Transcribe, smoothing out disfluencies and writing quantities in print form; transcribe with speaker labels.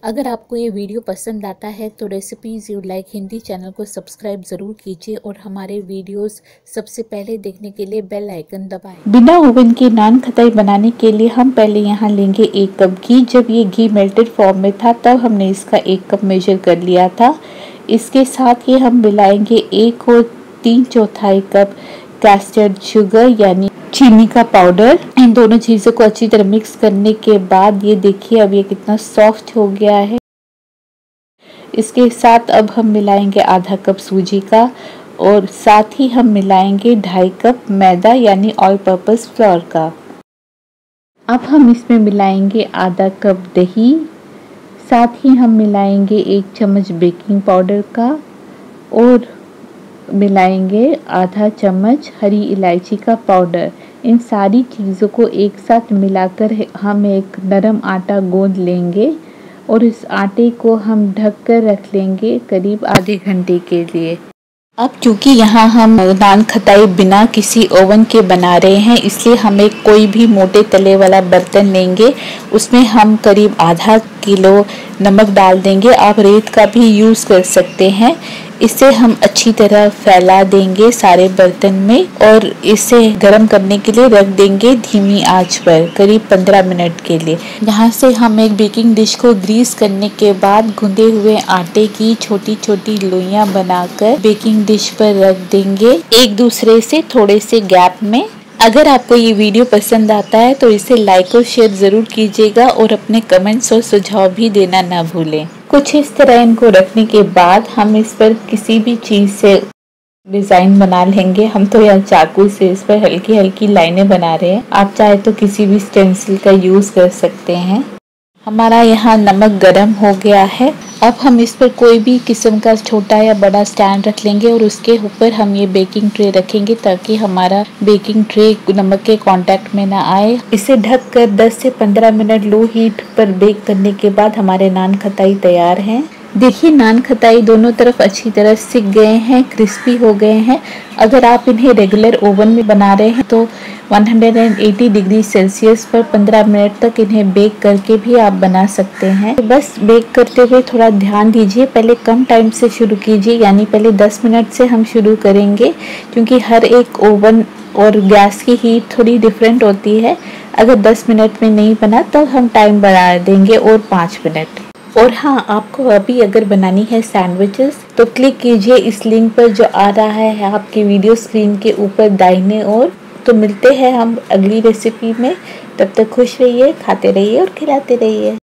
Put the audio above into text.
Speaker 1: अगर आपको ये वीडियो पसंद आता है तो recipes you like Hindi channel को सब्सक्राइब ज़रूर कीजिए और हमारे वीडियोस सबसे पहले देखने के लिए बेल आइकन दबाएं। बिना ओवन के नान खटाई बनाने के लिए हम पहले यहाँ लेंगे 1 कप घी। जब ये घी मेल्टेड फॉर्म में था तब हमने इसका 1 कप मेजर कर लिया था। इसके साथ ही हम मिलाएंगे 1 और 3/4 कप कैस्टर्ड शुगर यानी चीनी का पाउडर। इन दोनों चीज़ों को अच्छी तरह मिक्स करने के बाद ये देखिए अब ये कितना सॉफ्ट हो गया है। इसके साथ अब हम मिलाएंगे आधा कप सूजी का और साथ ही हम मिलाएंगे 2.5 कप मैदा यानी ऑल पर्पस फ्लोर का। अब हम इसमें मिलाएंगे आधा कप दही, साथ ही हम मिलाएंगे 1 चम्मच बेकिंग पाउडर का और मिलाएंगे आधा चम्मच हरी इलायची का पाउडर। इन सारी चीज़ों को एक साथ मिलाकर हम एक नरम आटा गूंद लेंगे और इस आटे को हम ढक कर रख लेंगे करीब आधे घंटे के लिए। अब चूँकि यहाँ हम नान खटाई बिना किसी ओवन के बना रहे हैं इसलिए हम एक कोई भी मोटे तले वाला बर्तन लेंगे। उसमें हम करीब आधा किलो नमक डाल देंगे। आप रेत का भी यूज़ कर सकते हैं। इसे हम अच्छी तरह फैला देंगे सारे बर्तन में और इसे गर्म करने के लिए रख देंगे धीमी आंच पर करीब 15 मिनट के लिए। यहाँ से हम एक बेकिंग डिश को ग्रीस करने के बाद गूंदे हुए आटे की छोटी छोटी लोइयां बनाकर बेकिंग डिश पर रख देंगे एक दूसरे से थोड़े से गैप में। अगर आपको ये वीडियो पसंद आता है तो इसे लाइक और शेयर ज़रूर कीजिएगा और अपने कमेंट्स और सुझाव भी देना ना भूलें। कुछ इस तरह इनको रखने के बाद हम इस पर किसी भी चीज़ से डिज़ाइन बना लेंगे। हम तो यहाँ चाकू से इस पर हल्की हल्की लाइनें बना रहे हैं। आप चाहे तो किसी भी स्टेंसिल का यूज़ कर सकते हैं। हमारा यहाँ नमक गरम हो गया है। अब हम इस पर कोई भी किस्म का छोटा या बड़ा स्टैंड रख लेंगे और उसके ऊपर हम ये बेकिंग ट्रे रखेंगे ताकि हमारा बेकिंग ट्रे नमक के कांटेक्ट में ना आए। इसे ढककर 10 से 15 मिनट लो हीट पर बेक करने के बाद हमारे नान खटाई तैयार हैं। देखिए नान खटाई दोनों तरफ अच्छी तरह सिक गए हैं, क्रिस्पी हो गए हैं। अगर आप इन्हें रेगुलर ओवन में बना रहे हैं तो 180 डिग्री सेल्सियस पर 15 मिनट तक इन्हें बेक करके भी आप बना सकते हैं। बस बेक करते हुए थोड़ा ध्यान दीजिए, पहले कम टाइम से शुरू कीजिए यानी पहले 10 मिनट से हम शुरू करेंगे क्योंकि हर एक ओवन और गैस की हीट थोड़ी डिफरेंट होती है। अगर 10 मिनट में नहीं बना तो हम टाइम बढ़ा देंगे और 5 मिनट। और हाँ, आपको अभी अगर बनानी है सैंडविचेस तो क्लिक कीजिए इस लिंक पर जो आ रहा है आपके वीडियो स्क्रीन के ऊपर दाहिने ओर। तो मिलते हैं हम अगली रेसिपी में। तब तक खुश रहिए, खाते रहिए और खिलाते रहिए।